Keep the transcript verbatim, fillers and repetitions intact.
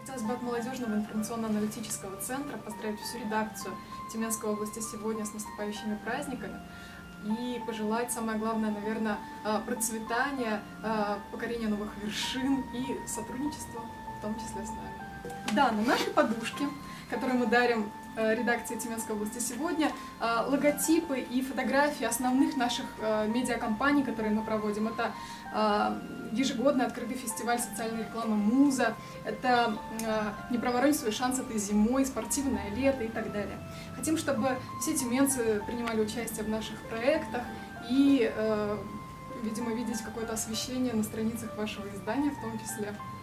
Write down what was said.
Хотелось бы от молодежного информационно-аналитического центра поздравить всю редакцию Тюменской области сегодня с наступающими праздниками и пожелать, самое главное, наверное, процветания, покорения новых вершин и сотрудничества, в том числе с нами. Да, на нашей подушке, которую мы дарим редакции Тюменской области сегодня, логотипы и фотографии основных наших медиакомпаний, которые мы проводим. Это ежегодно открытый фестиваль социальной рекламы «Муза», это «Не проворонь свой шанс этой зимой», «Спортивное лето» и так далее. Хотим, чтобы все тюменцы принимали участие в наших проектах и, видимо, видеть какое-то освещение на страницах вашего издания в том числе.